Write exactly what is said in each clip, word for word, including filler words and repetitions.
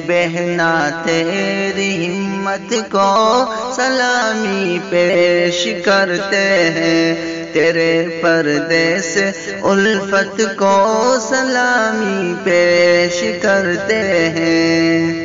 بہنا تیری ہمت کو سلامی پیش کرتے ہیں، تیرے پردے سے الفت کو سلامی پیش کرتے ہیں۔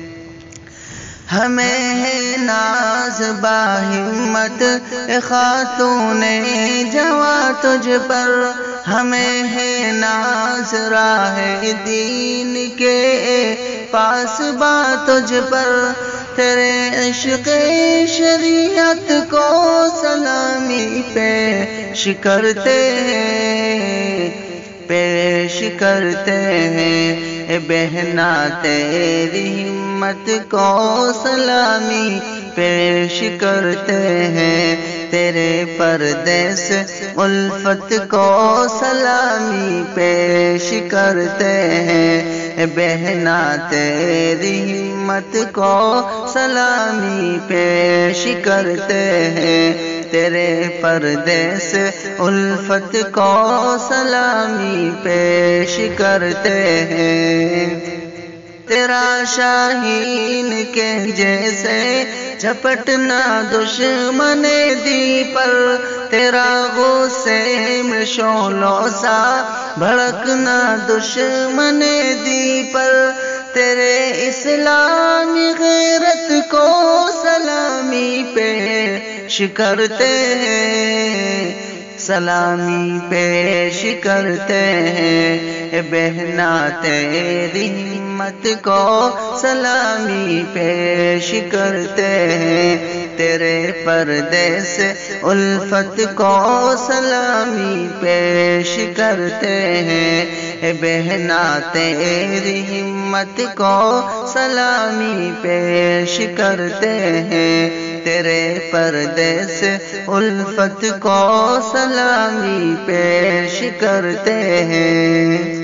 ہمیں ہے ناز با ہمت خاتون جواں تجھ پر، ہمیں ہے ناز راہ دین کے پاس با تجھ پر، تیرے عشق شریعت کو سلامی پیش کرتے ہیں، پیش کرتے ہیں۔ بہنا تیری ہمت کو سلامی پیش کرتے ہیں، تیرے پردے سے الفت کو سلامی پیش کرتے ہیں۔ بہنا تیری ہمت کو سلامی پیش کرتے ہیں، تیرے پردے سے الفت کو سلامی پیش کرتے ہیں۔ تیرا شاہین کے جیسے جھپٹنا دشمن دی پر، تیرا غصے میں شعلوں سا بھڑکنا دشمن دی پر، تیرے اسلامی غیرت کو سلامی پیش کرتے ہیں، سلامی پیش کرتے ہیں۔ بہنا تیری ہمت کو سلامی پیش کرتے ہیں، تیرے پردے سے الفت کو سلامی پیش کرتے ہیں۔ بہنا تیری ہمت کو سلامی پیش کرتے ہیں، تیرے پردے سے الفت کو سلامی پیش کرتے ہیں۔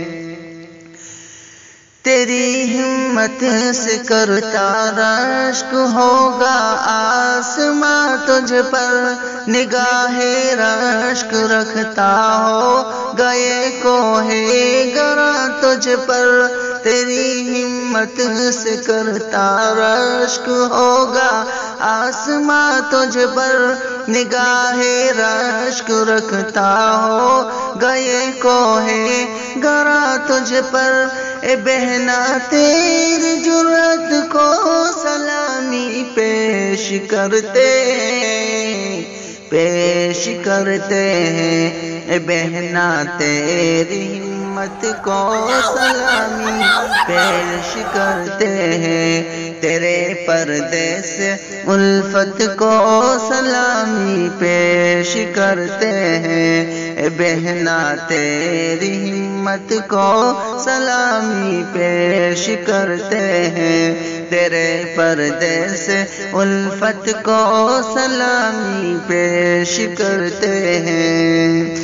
تیری ہمت سے کرتا رشک ہوگا آسماں تجھ پر، نگاہ رشک رکھتا ہو گئے کوہ گرا تجھ پر، تیری ہمت سے کرتا رشک ہوگا آسماں تجھ پر، نگاہ رشک رکھتا ہو گئے کوہ گرا تجھ پر۔ اے بہنا تیری جرأت کو سلامی پیش کرتے ہیں، پیش کرتے ہیں۔ اے بہنا تیری ہمت کو سلامی پیش کرتے ہیں، تیرے پردے سے الفت کو سلامی پیش کرتے ہیں۔ اے بہنا تیری ہمت کو سلامی پیش کرتے ہیں، تیرے پردے سے الفت کو سلامی پیش کرتے ہیں۔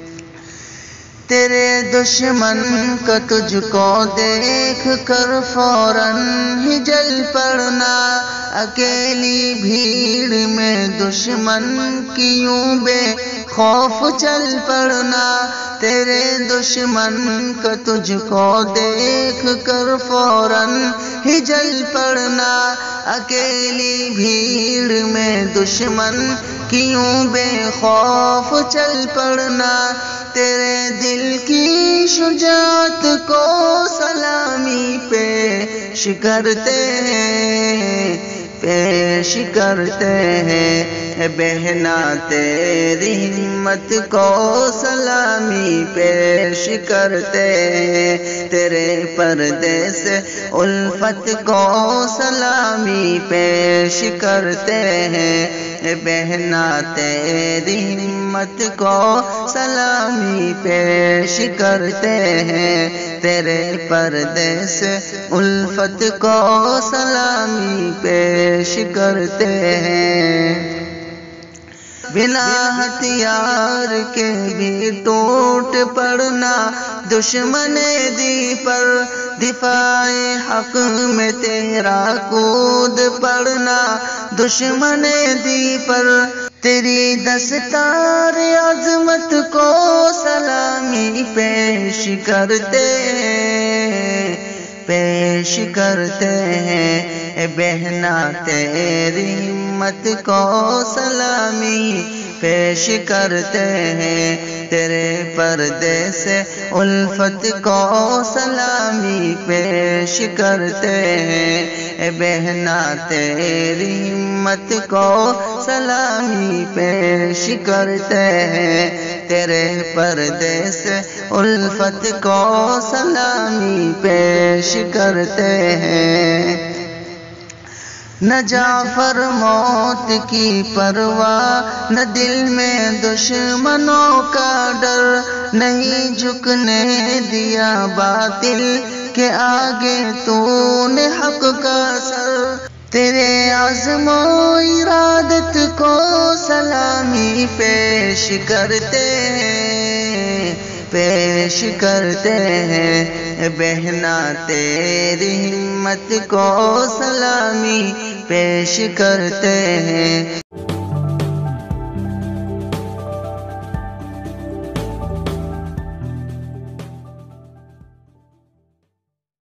تیرے دشمن کا تجھ کو دیکھ کر فوراً ہی جل پڑنا، اکیلی بھیڑ میں دشمن کی یوں بے خوف چل پڑنا، تیرے دشمن کا تجھ کو دیکھ کر فوراً ہی جل پڑنا، اکیلی بھیڑ میں دشمن کی یوں بے خوف چل پڑنا، تیرے دل کی شجاعت کو سلامی پیش کرتے ہیں، پیش کرتے ہیں۔ بہنا تیری ہمت کو سلامی پیش کرتے ہیں، تیرے پردے سے الفت کو سلامی پیش کرتے ہیں۔ بہنا تیری ہمت کو سلامی پیش کرتے ہیں، تیرے پردے سے الفت کو سلامی پیش کرتے ہیں۔ بنا ہتھیار کے بھی ٹوٹ پڑنا دشمن دی پر، دفاع حق میں تیرا کود پڑنا دشمن دی پر، تیری دستار عظمت کو سلامی پیش کرتے ہیں، پیش کرتے ہیں، اے بہنا تیری ہمت کو سلامی پیش کرتے ہیں، تیرے پردے سے الفت کو سلامی پیش کرتے ہیں، اے بہنا تیری ہمت کو سلامی پیش کرتے ہیں، تیرے پردے سے الفت کو سلامی پیش کرتے ہیں۔ نہ جعفر موت کی پرواہ، نہ دل میں دشمنوں کا ڈر، نہیں جھکنے دیا باطل کے آگے تو نے حق کا سر، تیرے عزم و ارادت کو سلامی پیش کرتے ہیں پیش کرتے ہیں، اے بہنا تیری ہمت کو سلامی پیش کرتے ہیں۔